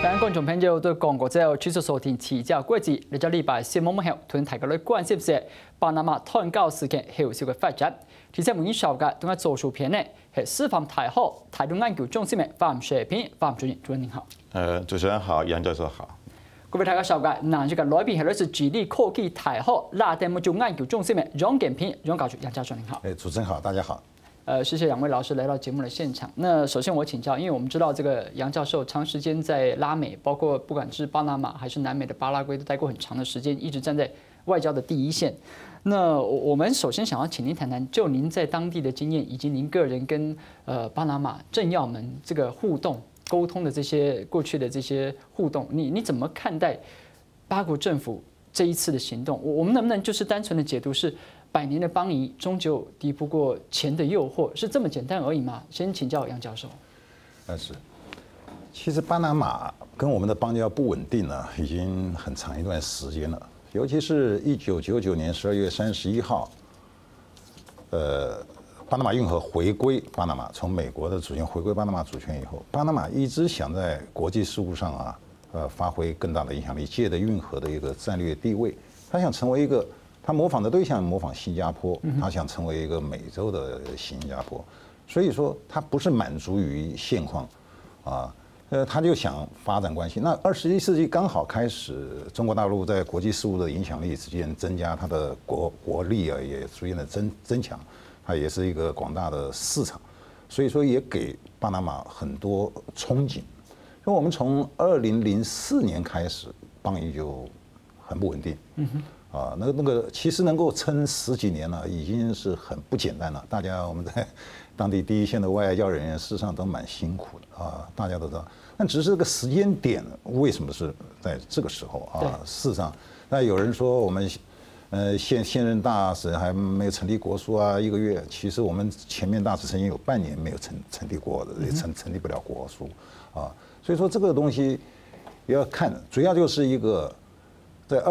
台湾觀眾朋友對港國之後持續收聽持教國際，嚟咗禮拜4晚後，同大家來關心些巴拿馬貪交事件後續嘅發展。其實每年上嘅同一做數片呢，係司法太好，態度研究中心嘅范水平，范主任，主任您好。 主持人好，杨教授好。 各位大家上嘅，嗱，這個來賓係來自智利科技太好拉丁美洲研究中心嘅楊建平，楊教授，楊教授您好。 主持人好，大家好。 謝謝兩位老師來到節目的現場。那首先我請教，因為我們知道這個楊教授長時間在拉美，包括不管是巴拿馬還是南美的巴拉圭，都待過很長的時間，一直站在外交的第一線。那我們首先想要請您談談，就您在當地的經驗，以及您個人跟巴拿馬政要們這個互動溝通的這些過去的這些互動，你怎麼看待巴國政府這一次的行動？我們能不能就是單純的解讀是100年的邦誼終究敵不過錢的誘惑，是這麼簡單而已嗎？先請教楊教授。 是，其實巴拿馬跟我們的邦交不穩定呢，已經很長一段時間了。尤其是1999年12月31號，巴拿馬運河回歸巴拿馬，從美國的主權回歸巴拿馬主權以後，巴拿馬一直想在國際事務上發揮更大的影響力，借着運河的一個戰略地位，他想成為一個。他模仿的對象模仿新加坡，他想成為一個美洲的新加坡，所以說他不是滿足於現況，他就想發展關係。那21世紀剛好開始，中國大陸在國際事務的影響力逐漸增加，它的國力也逐漸的增強，它也是一個廣大的市場，所以說也給巴拿馬很多憧憬。因為我們從2004年開始，邦誼就很不穩定。那個其實能夠撐10幾年了，已經是很不簡單了。大家我們在當地第一線的外交人員，事實上都蠻辛苦的啊，大家都知道。但只是這個時間點，為什麼是在這個時候啊？事實上，那有人說我們現任大使還沒有成立國書啊，1個月。其實我們前面大使曾經有半年沒有成立過的，也成立不了國書啊。所以說這個東西要看，主要就是一個。在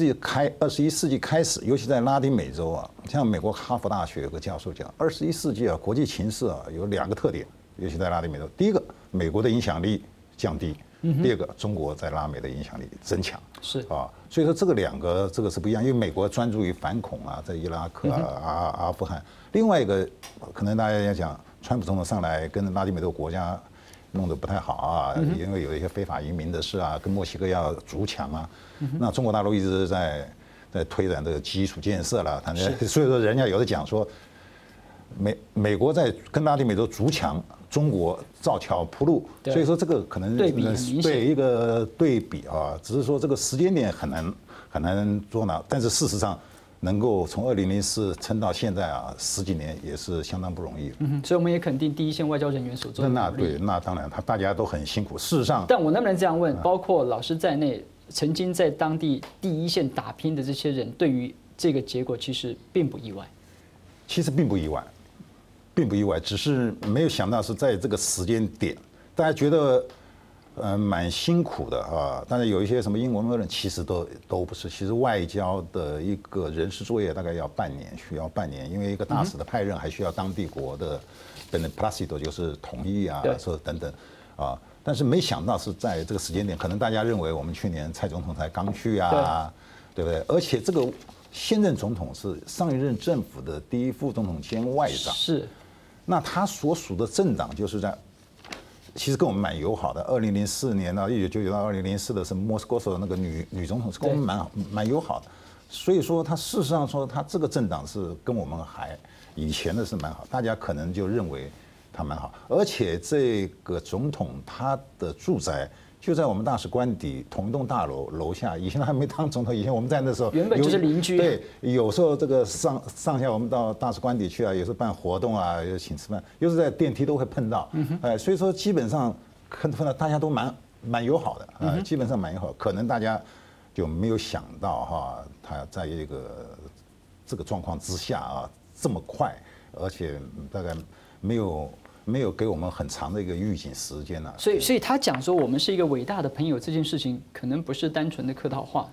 21世紀開始，尤其在拉丁美洲啊，像美國哈佛大學有個教授講，21世紀啊，國際情勢啊有2個特點，尤其在拉丁美洲。第一個，美國的影響力降低；第二個，中國在拉美的影響力增強。是啊，所以說這個2個這個是不一樣，因為美國專注於反恐啊，在伊拉克啊、阿富汗。另外一個，可能大家要講，川普總統上來跟拉丁美洲國家弄得不太好啊，因為有一些非法移民的事啊，跟墨西哥要築牆啊。那中國大陸一直在推展這個基礎建設了，所以說人家有的講說，美國在跟拉丁美洲築牆，中國造橋鋪路，所以說這個可能對一個對比啊，只是說這個時間點很難捉拿，但是事實上。能夠從2004撐到現在啊，10幾年也是相當不容易。 所以我們也肯定第一線外交人員所做的努力。 對，那當然，大家都很辛苦。事實上， 但我能不能這樣問，包括老師在內，曾經在當地第一線打拼的這些人，對於這個結果其實並不意外。 其實並不意外，並不意外，只是沒有想到是在這個時間點，大家覺得。蠻辛苦的啊，但是有一些什麼英文人其實都不是，其實外交的一個人事作業大概要半年，需要半年，因為一個大使的派任還需要當地國的beneplácito就是同意啊，說等等啊，但是沒想到是在這個時間點，可能大家認為我們去年蔡總統才剛去啊，對不對？而且這個現任總統是上一任政府的第一副總統兼外長，是，那他所屬的政黨就是在。其實跟我們蠻友好的。2004年到1999到2004的是莫斯科的那個女總統，是跟我們蠻友好的。所以說，他事實上說，他這個政黨是跟我們還以前的是蠻好，大家可能就認為他蠻好。而且這個總統他的住宅就在我們大使官邸同一棟大樓下。以前他還沒當總統，以前我們在那時候原本就是鄰居。 對，有時候這個上下我們到大使官邸去啊，有時候辦活動啊，有請吃飯，有時在電梯都會碰到。所以說基本上看到大家都蠻友好的，基本上蠻友好。可能大家就沒有想到哈，他在這個狀況之下啊，這麼快，而且大概沒有給我們很長的一個預警時間啊。 所以他講說我們是一個偉大的朋友，這件事情可能不是單純的客套話。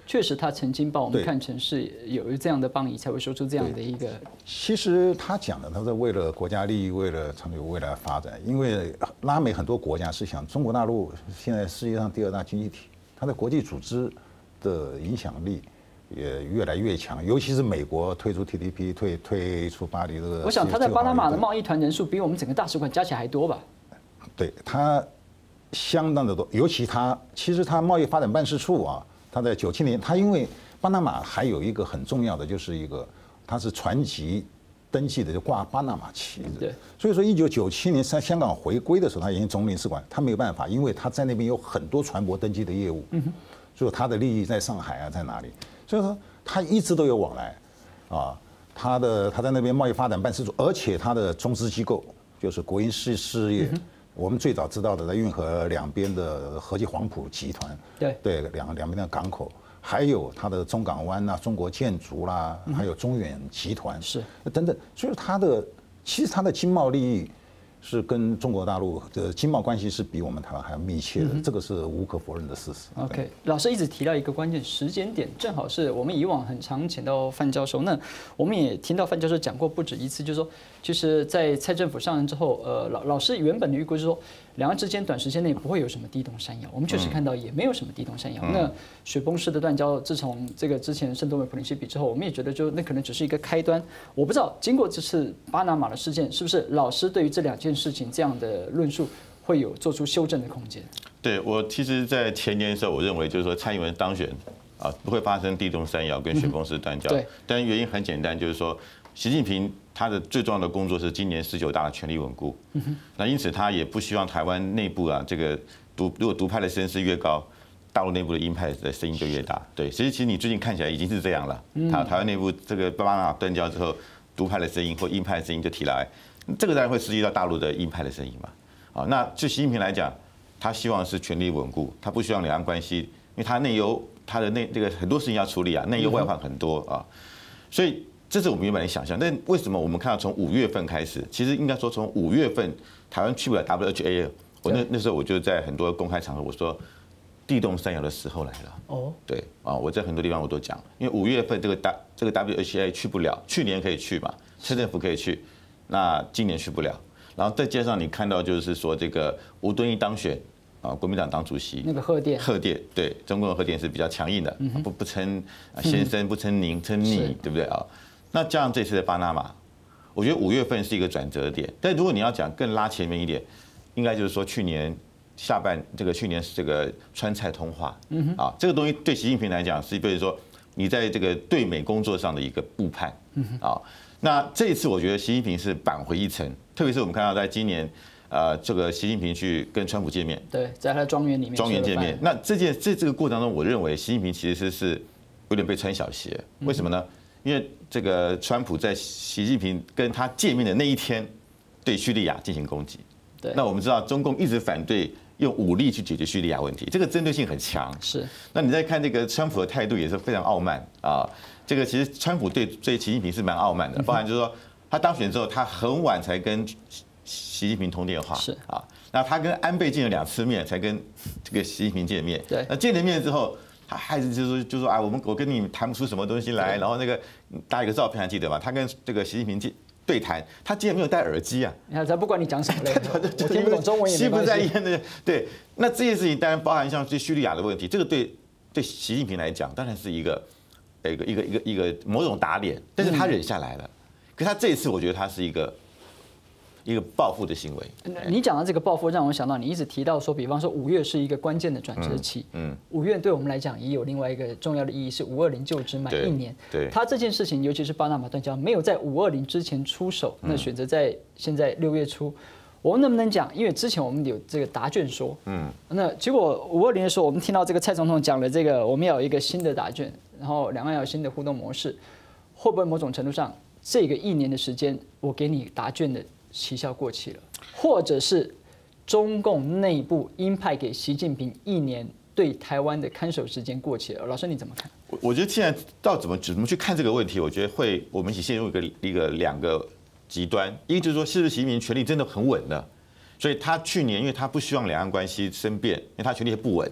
确实他曾经把我们看成是有这样的邦谊，才会说出这样的一个。 其实他讲的，他是为了国家利益，为了长久未来发展。因为拉美很多国家是想，中国大陆现在世界上第2大经济体，它在国际组织的影响力也越来越强，尤其是美国退出 TPP， 退出巴黎这个。 我想他在巴拿马的贸易团人数比我们整个大使馆加起来还多吧？ 对，他相当的多，尤其其实他贸易发展办事处啊，他在97年，他因为巴拿马还有一个很重要的，就是它是船籍登记的，就挂巴拿马旗子。 对， 所以说1997年香港回归的时候，他已经总领事馆，他没有办法，因为他在那边有很多船舶登记的业务，所以他的利益在上海啊，在哪里？所以说他一直都有往来，啊，他在那边贸易发展办事处，而且他的中资机构就是国营事业。我们最早知道的，在运河两边的和记黄埔集团，对，两边的港口，还有它的中港湾啊、中国建筑啦，还有中远集团是等等，所以其实它的经贸利益是跟中国大陆的经贸关系是比我们台湾还要密切的，这个是无可否认的事实。 OK， 老师一直提到一个关键时间点，正好是我们以往很常请到范教授，那我们也听到范教授讲过不止一次，就是说，就是在蔡政府上任之后，老师原本的预估是说，两岸之间短时间内不会有什么地动山摇，我们确实看到也没有什么地动山摇。那雪崩式的断交，自从这个之前圣多美普林西比之后，我们也觉得就那可能只是一个开端。我不知道经过这次巴拿马的事件，是不是老师对于这2件事情这样的论述会有做出修正的空间？ 对，我其实，在前年的时候，我认为就是说蔡英文当选啊，不会发生地动山摇跟雪崩式断交。 对， 但原因很简单，就是说习近平他的最重要的工作是今年19大的权力稳固。那因此他也不希望台湾内部啊，这个如果独派的声势越高，大陆内部的鹰派的声音就越大。对，其实你最近看起来已经是这样了。台湾内部这个巴拿马断交之后，独派的声音或鹰派的声音就提来，这个当然会刺激到大陆的鹰派的声音嘛。啊，那就习近平来讲，他希望是权力稳固，他不希望两岸关系，因为他内忧，他的这个很多事情要处理啊，内忧外患很多啊，所以这是我们原本的想象。但为什么我们看到从5月份开始，其实应该说从5月份台湾去不了 WHA， 我那时候我就在很多公开场合我说，地动山摇的时候来了。哦，对啊，我在很多地方我都讲，因为5月份这个 WHA 去不了，去年可以去嘛，蔡政府可以去，那今年去不了。然后再加上你看到就是说这个吴敦义当选啊，国民党党主席那个贺电， 对，中共的贺电是比较强硬的，不称先生，不称您，称你，对不对啊？那加上这次的巴拿马，我觉得5月份是一个转折点。但如果你要讲更拉前面一点，应该就是说去年去年这个川蔡通话，啊，这个东西对习近平来讲是，比如说你在这个对美工作上的一个误判，啊。那这一次，我觉得习近平是扳回一城，特别是我们看到在今年，这个习近平去跟川普见面， 对，在他的庄园里面， 见面。那这个过程中，我认为习近平其实是有点被穿小鞋，为什么呢？因为这个川普在习近平跟他见面的那一天，对叙利亚进行攻击。对，那我们知道中共一直反对用武力去解决叙利亚问题，这个针对性很强。 是。那你再看这个川普的态度也是非常傲慢啊。这个其实川普对习近平是蛮傲慢的，包含就是说他当选之后，他很晚才跟习近平通电话， 是啊， 那他跟安倍见了2次面才跟这个习近平见面， 对， 那见了面之后，他还是就说啊，我跟你谈不出什么东西来，然后那个大家有个照片还记得吗？他跟这个习近平对谈，他竟然没有戴耳机啊！ 你看，他不管你讲什么嘞，我听不懂中文也没关系。 心不在焉的，对。那这件事情当然包含像对叙利亚的问题，这个对习近平来讲，当然是一个某种打脸，但是他忍下来了。可是他这一次，我觉得他是一个报复的行为。 你讲到这个报复，让我想到你一直提到说，比方说5月是一个关键的转折期。5月对我们来讲也有另外一个重要的意义，是520就职满1年。 对， 他这件事情，尤其是巴拿马断交，没有在520之前出手，那选择在现在6月初。我们能不能讲？因为之前我们有这个答卷说，那结果520的时候，我们听到这个蔡总统讲了这个，我们要有一个新的答卷，然后两岸要有新的互动模式，会不会某种程度上，这个1年的时间，我给你答卷的期效过期了，或者是中共内部鹰派给习近平1年对台湾的看守时间过期了？老师你怎么看？ 我觉得现在到怎么去看这个问题，我觉得我们一起陷入2个极端，一个就是说，是不是习近平权力真的很稳的？所以他去年因为他不希望两岸关系生变，因为他权力不稳，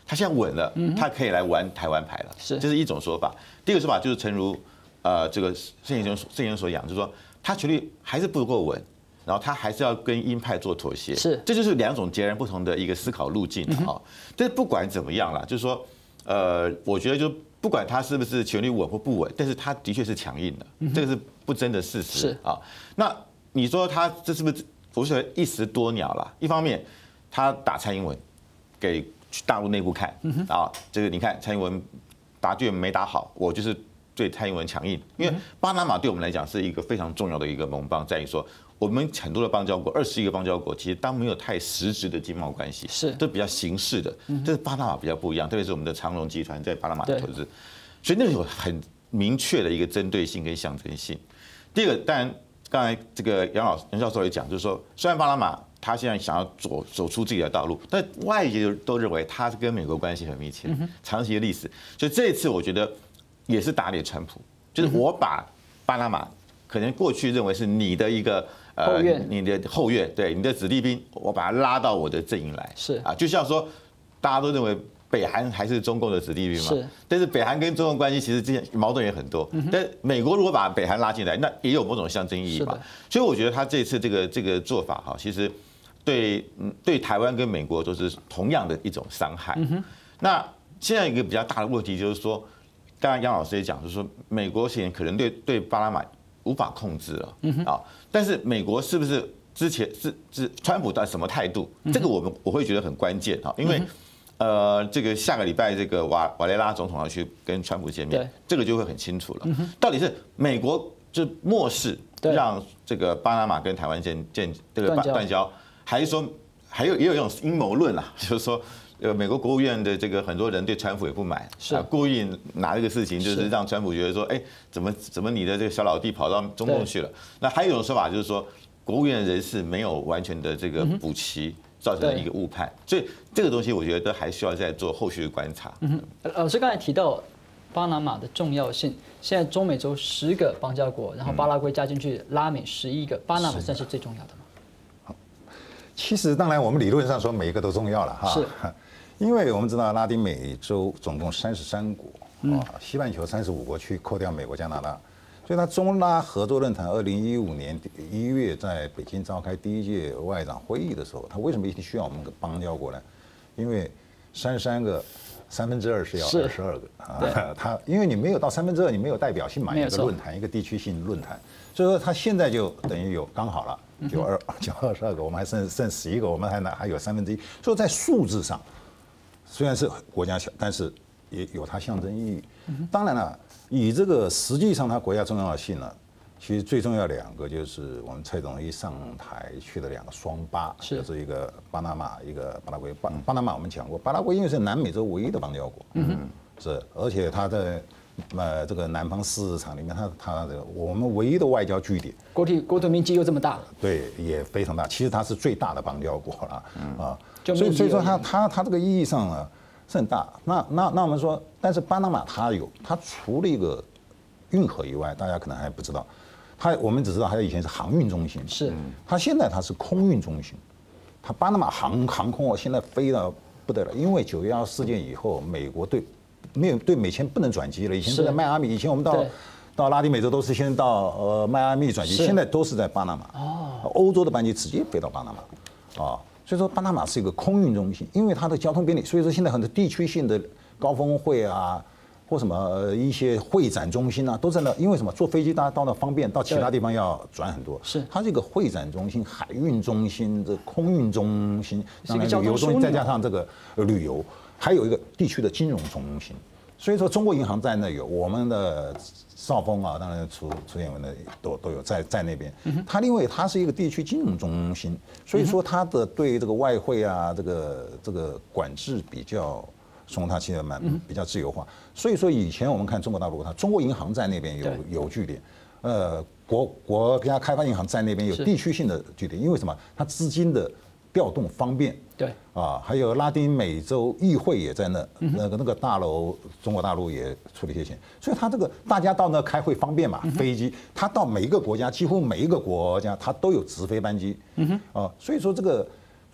他现在稳了，他可以来玩台湾牌了， 是， 这是一种说法。第二个说法就是诚如这个盛先生所讲，就是说他权力还是不够稳，然后他还是要跟鹰派做妥协， 是， 这就是两种截然不同的一个思考路径啊。但是不管怎么样啦，就是说我觉得就不管他是不是权力稳或不稳，但是他的确是强硬的，这个是不争的事实啊。那你说他这是不是我觉得一石多鸟啦？一方面他打蔡英文给大陆内部看啊，这个你看蔡英文答卷没打好，我就是对蔡英文强硬，因为巴拿马对我们来讲是一个非常重要的一个盟邦，在于说我们很多的邦交国，21个邦交国，其实当没有太实质的经贸关系， 是都比较形式的，这是巴拿马比较不一样，特别是我们的长荣集团在巴拿马的投资，所以那个有很明确的一个针对性跟象征性。第二个，当然刚才这个杨教授也讲，就是说虽然巴拿马他现在想要走出自己的道路，但外界都认为他跟美国关系很密切，长期的历史，所以这一次我觉得也是打脸川普，就是我把巴拿马可能过去认为是你的一个你的后院，对你的子弟兵，我把它拉到我的阵营来， 是啊，就像说大家都认为北韩还是中共的子弟兵嘛， 是， 但是北韩跟中共关系其实之间矛盾也很多，但美国如果把北韩拉进来，那也有某种象征意义嘛，所以我觉得他这次这个做法哈，其实对台湾跟美国都是同样的一种伤害。那现在一个比较大的问题就是说，刚刚杨老师也讲，就是说美国现在可能对巴拿马无法控制了啊，但是美国是不是之前是川普的什么态度？这个我会觉得很关键啊，因为这个下个礼拜这个瓦雷拉总统要去跟川普见面，这个就会很清楚了。到底是美国就漠视让这个巴拿马跟台湾建这个断交，还是说也有一种阴谋论啊，就是说美国国务院的这个很多人对川普也不满，是故意拿这个事情就是让川普觉得说，哎，怎么你的这个小老弟跑到中共去了？那还有一种说法就是说，国务院人士没有完全的这个补齐，造成了一个误判，所以这个东西我觉得都还需要再做后续的观察。 老师刚才提到巴拿马的重要性，现在中美洲10个邦交国，然后巴拉圭加进去，拉美11个，巴拿马算是最重要的吗？ 其实当然我们理论上说每一个都重要了哈， 是， 因为我们知道拉丁美洲总共33国，西半球35国去扣掉美国、加拿大，所以它中拉合作论坛2015年1月在北京召开第1届外长会议的时候，它为什么一定需要我们的邦交国呢？因为33个2/3是要22个啊，它因为你没有到2/3，你没有代表性嘛，一个论坛，一个地区性论坛，所以说它现在就等于有刚好了。22个，我们还剩11个，我们还有1/3，所以在数字上虽然是国家小，但是也有它象征意义。当然了，以这个实际上它国家重要性呢，其实最重要2个就是我们蔡总一上台去的2个双巴，就是一个巴拿马，一个巴拉圭。巴拿马我们讲过，巴拉圭因为是南美洲唯一的邦交国，是，而且它在这个南方市场里面，它这个我们唯一的外交据点， 国土面积又这么大， 对，也非常大。其实它是最大的邦交国了所以说它这个意义上呢是很大。那我们说，但是巴拿马它除了一个运河以外，大家可能还不知道，我们只知道它以前是航运中心， 是， 它现在它是空运中心，它巴拿马航空现在飞到不得了，因为9月2事件以后，美国对美签不能转机了，以前是在迈阿密，以前我们到拉丁美洲都是先到迈阿密转机，现在都是在巴拿马。欧洲的班机直接飞到巴拿马，所以说巴拿马是一个空运中心，因为它的交通便利，所以说现在很多地区性的高峰会啊，或什么一些会展中心啊，都在那，因为什么？坐飞机大家到那方便，到其他地方要转很多。 是， 它是一个会展中心、海运中心、这空运中心， 当然旅游中心，再加上这个旅游。还有一个地区的金融中心，所以说中国银行在那有，我们的兆丰啊，当然出现文的都有在那边。它因为它是一个地区金融中心，所以说它的对这个外汇啊，这个管制比较松，它其实比较自由化。所以说以前我们看中国大陆，它中国银行在那边有据点，国家开发银行在那边有地区性的据点，因为什么？它资金的调动方便， 对还有拉丁美洲议会也在那个大楼，中国大陆也出了一些钱，所以它这个大家到那开会方便嘛，飞机它到每一个国家，几乎每一个国家它都有直飞班机，所以说这个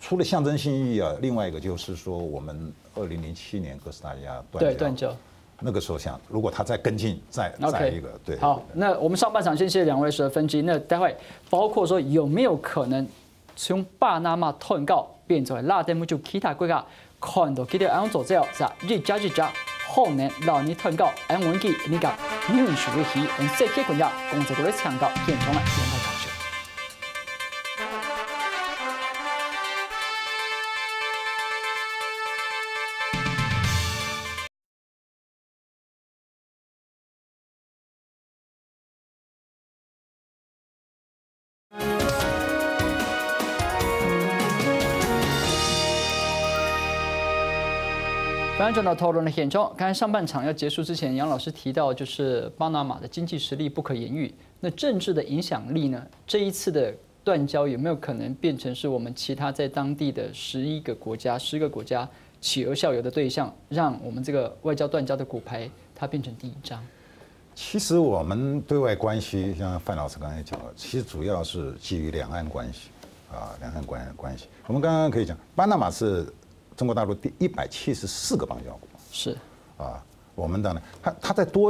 除了象征性意义啊，另外一个就是说，我们2007年哥斯达黎加断交，那个时候想，如果他再跟进，再一个对。 好，那我们上半场先谢谢两位的分析。那待会包括说有没有可能从巴拿马通告变成拉丁美洲其他国家看到佢哋安做之後，就日加，可能老年通告安穩嘅呢個民主嘅起，用世界國家共這個參考現場嘅兩個教授。翻转到讨论的现状，刚才上半场要结束之前，杨老师提到，就是巴拿马的经济实力不可言喻，那政治的影响力呢？这一次的断交有没有可能变成是我们其他在当地的10个国家企鹅效尤的对象，让我们这个外交断交的骨牌它变成第一张？ 其实我们对外关系，像范老师刚才讲了，其实主要是基于两岸关系啊，两岸关系。我们刚刚可以讲，巴拿马是中国大陆第174个邦交国， 是啊，我们当然，他再多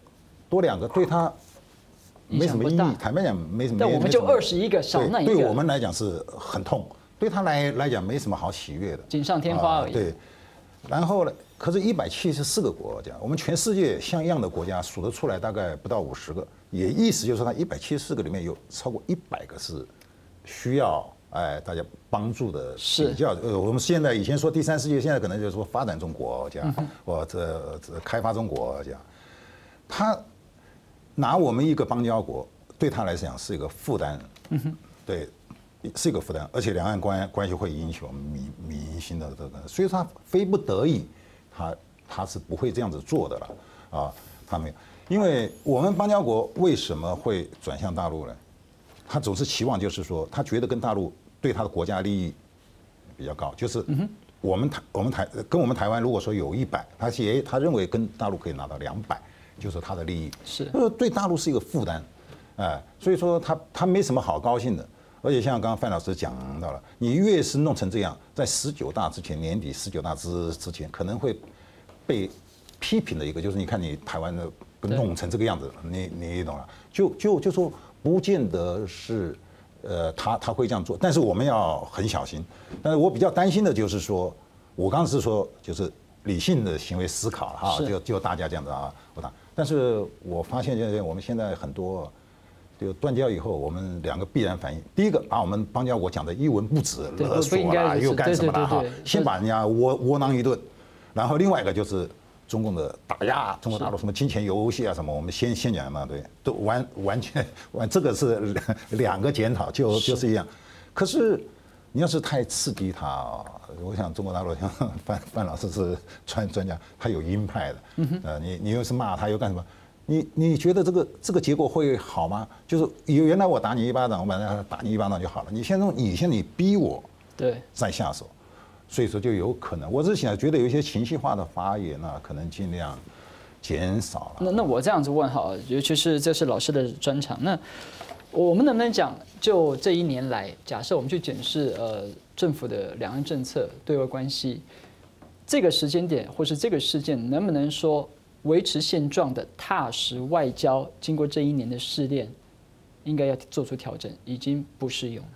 2个，对他没什么意义。坦白讲，没什么。 但我们就21个，少那一个， 对我们来讲是很痛，对他来讲没什么好喜悦的， 锦上添花而已。 对，然后呢，可是174个国家，我们全世界像样的国家数得出来大概不到50个，也意思就是说，它174个里面有超过100个是需要。大家帮助的比较，我们现在以前说第三世界，现在可能就是说发展中国家，或者开发中国家，他拿我们一个邦交国，对他来讲是一个负担，对，是一个负担，而且两岸关系会引起我们民心的这个，所以他非不得已，他是不会这样子做的了啊，他没有，因为我们邦交国为什么会转向大陆呢？他总是期望，就是说，他觉得跟大陆对他的国家利益比较高，就是我们台湾如果说有100，他认为跟大陆可以拿到200，就是他的利益是， 对大陆是一个负担，所以说他没什么好高兴的。而且像刚刚范老师讲到了，你越是弄成这样，在19大之前，年底19大之前，可能会被批评的一个，就是你看你台湾的弄成这个样子，你懂了，就说。不见得是，他会这样做，但是我们要很小心。但是我比较担心的就是说，我刚刚是说就是理性的行为思考哈，就大家这样子啊，但是我发现我们现在很多，就断交以后，我们2个必然反应，第一个把我们邦交国讲的一文不值，勒索啦，又干什么啦哈，先把人家窝囊一顿，然后另外一个就是。中共的打压，中国大陆什么金钱游戏啊什么，我们先讲嘛，对，都完全这个是2个检讨，就是一样。可是你要是太刺激他，我想中国大陆像范老师是专家，他有鹰派的，你又是骂他又干什么？你觉得这个结果会好吗？就是原来我打你1巴掌，我本来打你1巴掌就好了，你现在逼我，对，再下手。所以说就有可能，我是想觉得有一些情绪化的发言呢，可能尽量减少了。 那我这样子问好了，尤其是这是老师的专长，那我们能不能讲，就这1年来，假设我们去检视政府的两岸政策、对外关系，这个时间点或是这个事件，能不能说维持现状的踏实外交，经过这1年的试炼，应该要做出调整，已经不适用了。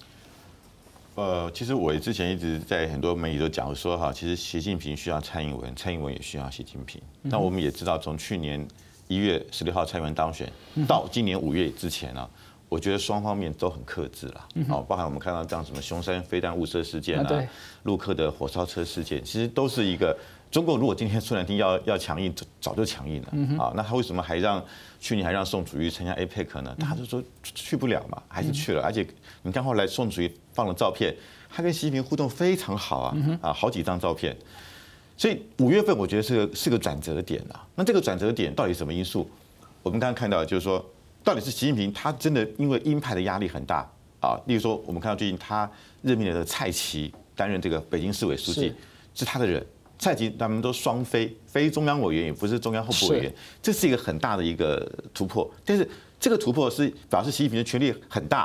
其实我之前一直在很多媒体都讲说哈，其实习近平需要蔡英文，蔡英文也需要习近平。那我们也知道，从去年1月16号蔡英文当选到今年5月之前啊，我觉得双方面都很克制了。包含我们看到这样什么凶山飞弹误射事件啊，陆客的火烧车事件，其实都是一个中共如果今天说难听要强硬，早就强硬了啊。那他为什么去年还让宋楚瑜参加 APEC 呢？大家都说去不了嘛，还是去了。而且你看后来宋楚瑜放了照片，他跟习近平互动非常好啊，好几张照片。所以5月份我觉得是个转折点啊。那这个转折点到底什么因素？我们刚刚看到就是说，到底是习近平他真的因为鹰派的压力很大啊？例如说，我们看到最近他任命了蔡奇担任这个北京市委书记，是他的人。蔡奇他们都双非中央委员，也不是中央候补委员，这是一个很大的一个突破。但是这个突破是表示习近平的权力很大，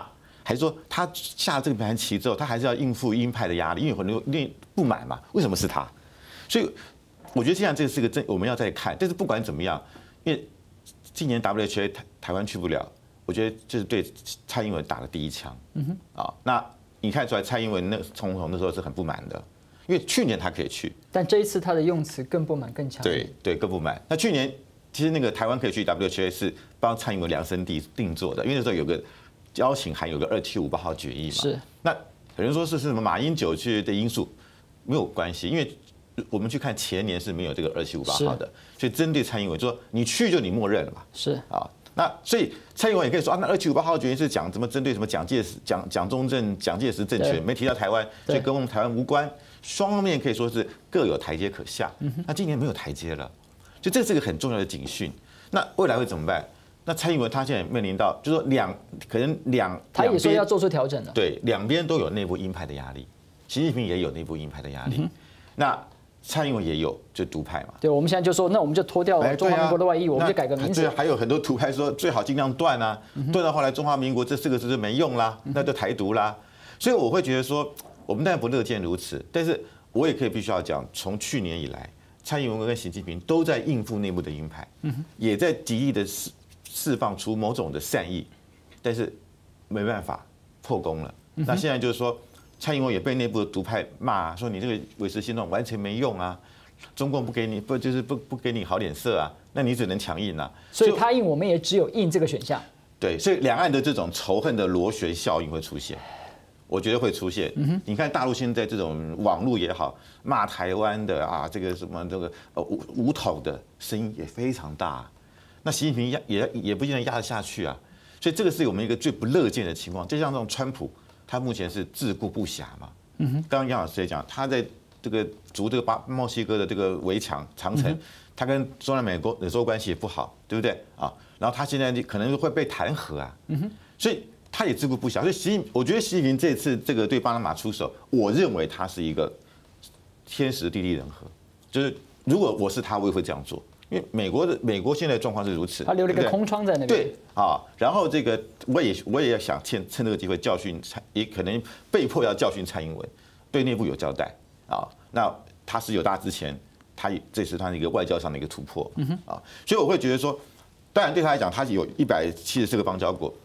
还是说他下这个盘棋之后，他还是要应付鹰派的压力，因为很多不满嘛，为什么是他？所以我觉得这样这是个我们要再看。但是不管怎么样，因为今年 WHA 台湾去不了，我觉得这是对蔡英文打的第一枪。那你看出来蔡英文总统那时候是很不满的，因为去年他可以去， 但这一次他的用词更不满更强烈。 对，更不满。那去年其实那个台湾可以去 WHA 是帮蔡英文量身定做的，因为那时候有个邀请函，有个2758号决议嘛。 是。 那有人说是什么马英九去的因素，没有关系，因为我们去看前年是没有这个2758号的，所以针对蔡英文说你去就你默认了嘛。 是啊。那所以蔡英文也可以说啊，那2758号决议是讲怎么针对什么蒋中正、蒋介石政权，没提到台湾，所以跟我们台湾无关。双方面可以说是各有台阶可下。那今年没有台阶了，就这是个很重要的警讯。那未来会怎么办？那蔡英文他现在面临到，就是说可能他也说要做出调整了。 对，两边都有内部鹰派的压力，习近平也有内部鹰派的压力。那蔡英文也有，就独派嘛。 对，我们现在就说，那我们就脱掉中华民国的外衣，我们就改个名字。 对，还有很多独派说最好尽量断啊，断到后来中华民国这4个字就没用啦，那就台独啦。所以我会觉得说，我们当然不乐见如此，但是我也可以必须要讲，从去年以来，蔡英文跟习近平都在应付内部的鹰派，也在极力的释放出某种的善意，但是没办法破功了。那现在就是说。蔡英文也被内部的独派骂，说你这个维持现状完全没用啊，中共不给你不给你好脸色啊，那你只能强硬啊。 所以他硬，我们也只有硬这个选项。 对，所以两岸的这种仇恨的螺旋效应会出现，我觉得会出现。你看大陆现在这种网络也好，骂台湾的啊，这个什么这个武统的声音也非常大，那习近平也不一定压得下去啊。所以这个是我们一个最不乐见的情况，就像这种川普。他目前是自顾不暇嘛？刚刚杨老师也讲，他在这个筑这个墨西哥的这个围墙长城，他跟中南美洲关系也不好，对不对啊？然后他现在可能会被弹劾啊，所以他也自顾不暇。所以我觉得习近平这次这个对巴拿马出手，我认为他是一个天时地利人和，就是如果我是他，我也会这样做。因为美国现在的状况是如此， 他留了一个空窗在那边。 对啊，然后这个我也想趁这个机会教训也可能被迫要教训蔡英文，对内部有交代啊。那他19大之前，这是他的一个外交上的一个突破啊，所以我会觉得说，当然对他来讲，他有174个邦交国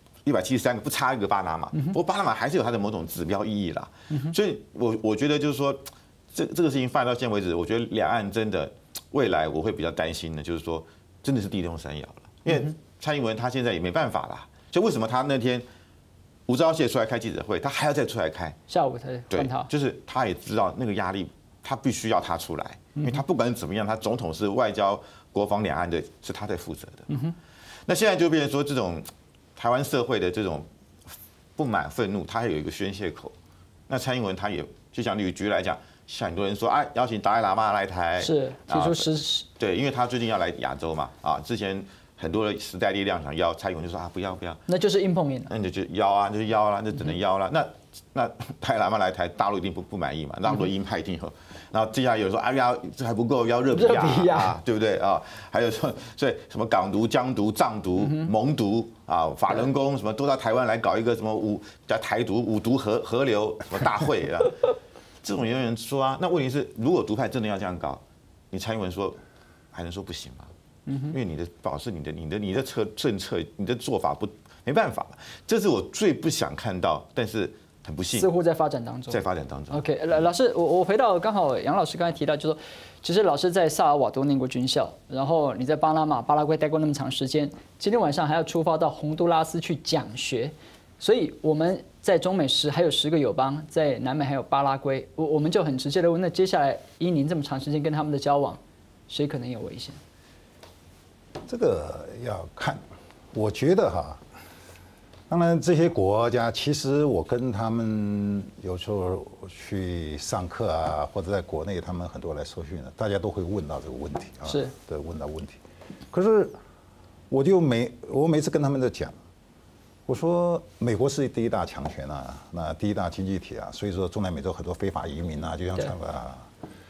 ，173个不差一个巴拿马，不过巴拿马还是有它的某种指标意义啦。所以我觉得就是说，这个事情发展到现在为止，我觉得两岸真的。未来我会比较担心的，就是说，真的是地动山摇了，因为蔡英文他现在也没办法啦。就为什么他那天吴钊燮出来开记者会，他还要再出来开？ 下午才换他， 就是他也知道那个压力，他必须要他出来，因为他不管怎么样，他总统是外交、国防两岸的，是他在负责的。那现在就变成说，这种台湾社会的这种不满、愤怒，他有一个宣泄口。那蔡英文他也就像举例来讲。像很多人说，哎，邀请达赖喇嘛来台， 是提出实对，因为他最近要来亚洲嘛，之前很多的时代力量想邀蔡英文就说啊，不要， 那就是硬碰硬了， 那你就邀啊，就邀啦，就只能邀啦。那达赖喇嘛来台，大陆一定不满意嘛，那么多鹰派一定有。然后接下来有人说，哎呀，这还不够，要热比亚，对不对啊？还有说，所以什么港独、疆独、藏独、蒙独啊，法轮功什么都到台湾来搞一个什么叫台独五独合流什么大会啊。这种也有人说啊，那问题是，如果独派真的要这样搞，你蔡英文说还能说不行吗？因为你的保持你的政策，你的做法没办法，这是我最不想看到，但是很不幸， 似乎在发展当中。OK， 老师，我回到刚好杨老师刚才提到，就是说，其实老师在萨尔瓦多念过军校，然后你在巴拿马、巴拉圭待过那么长时间，今天晚上还要出发到洪都拉斯去讲学，所以我们。在中美还有10个友邦，在南美还有巴拉圭，我们就很直接的问：那接下来依您这么长时间跟他们的交往，谁可能有危险？ 这个要看，我觉得哈，当然这些国家，其实我跟他们有时候去上课啊，或者在国内，他们很多来受训的，大家都会问到这个问题啊， 是， 对，问到问题。可是我每次跟他们在讲。我说，美国是第一大强权啊，那第一大经济体啊，所以说中南美洲很多非法移民啊，就像川普啊，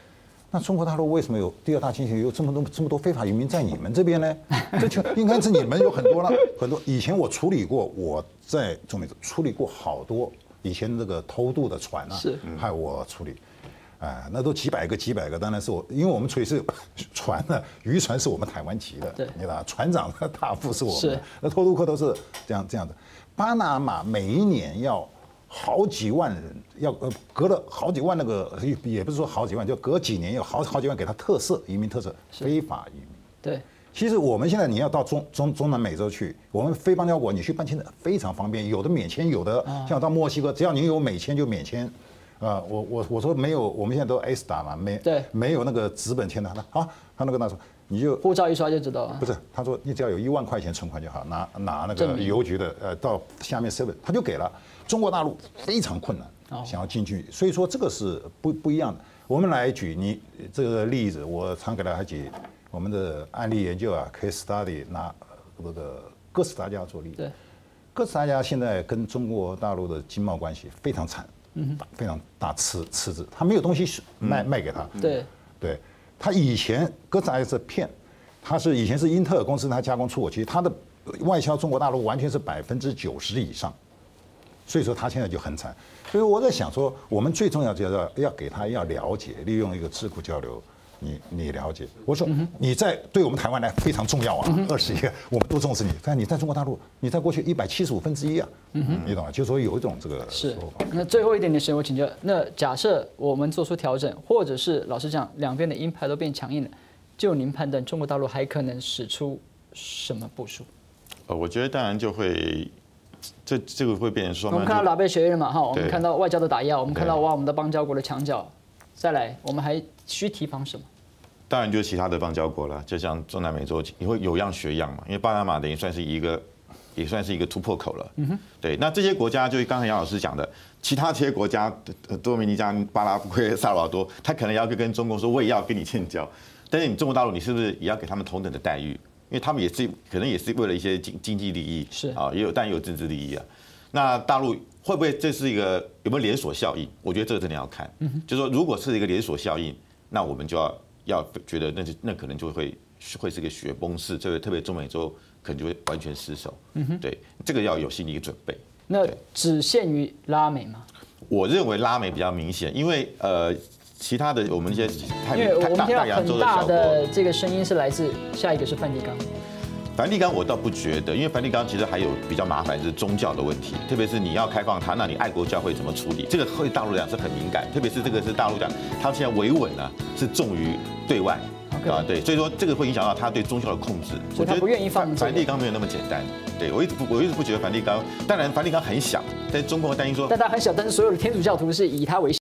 那中国大陆为什么有第二大经济体有这么多非法移民在你们这边呢？这就应该是你们有很多了，很多。以前我处理过，我在中美洲处理过好多以前那个偷渡的船啊，还有我处理。那都几百个，当然是我，因为我们处理是船呢，渔船是我们台湾籍的，你知道，船长的大副是我们的，那偷渡客都是这样的。巴拿马每一年要好几万人，要隔了好几万那个，也不是说好几万，就隔几年有好几万给他特色移民特色，非法移民。 对， 其实我们现在你要到中南美洲去，我们非邦交国你去办签证非常方便，有的免签，有的像到墨西哥，只要你有美签就免签。我说没有，我们现在都 ESTA 嘛，没有那个纸本签的，他那个那时候你就护照一刷就知道了。 不是，他说你只要有1万块钱存款就好，拿那个邮局的到下面 7他就给了。中国大陆非常困难，想要进去，所以说这个是不一样的。我们来举你这个例子，我常给大家举我们的案例研究啊 ，case study 拿那个哥斯达加做例子。对，哥斯达加现在跟中国大陆的经贸关系非常惨。非常大赤字，他没有东西卖给他。对，他以前哥斯达加是骗，以前是英特尔公司，他加工出口机，他的外销中国大陆完全是90%以上，所以说他现在就很惨。所以我在想说，我们最重要就是要给他要了解，利用一个智库交流。你了解？我说你在对我们台湾来非常重要啊，20亿我们都重视你，但你在中国大陆，你在过去175%啊，你懂吗？就是说有一种这个是。那最后一点点时间我请教，那假设我们做出调整，或者是老实讲，两边的鹰派都变强硬了，就您判断中国大陆还可能使出什么部署？ 我觉得当然就会。这个会变成说， 我们看到拉贝学院嘛，哈，我们看到外交的打压，我们看到我们的邦交国的墙角，再来，我们还需提防什么？ 当然就是其他的邦交国了，就像中南美洲，你会有样学样嘛，因为巴拿马等于算是一个突破口了。对，那这些国家就刚才杨老师讲的，其他这些国家，多米尼加、巴拉圭、萨尔瓦多，他可能要跟中国说，我也要跟你建交，但是你中国大陆，你是不是也要给他们同等的待遇？因为他们可能也是为了一些经济利益，但也有政治利益啊。那大陆会不会这是有没有连锁效应？我觉得这个真的要看。就是说，如果是一个连锁效应，那我们就要觉得那可能就会是一个雪崩式，特别中美洲可能就会完全失守。对，这个要有心理准备。 那只限于拉美吗？ 我认为拉美比较明显，因为其他的我们一些因为我们听到很大的这个声音是来自下一个是梵蒂冈。 梵蒂冈我倒不觉得，因为梵蒂冈其实还有比较麻烦是宗教的问题，特别是你要开放它，那你爱国教会怎么处理？这个对大陆讲是很敏感，特别是这个是大陆讲，它现在维稳呢是重于对外啊，对，所以说这个会影响到他对宗教的控制。 所以他不愿意放梵蒂冈没有那么简单。对我一直不觉得梵蒂冈，当然梵蒂冈很小，但中国担心说， 但它很小，但是所有的天主教徒是以它为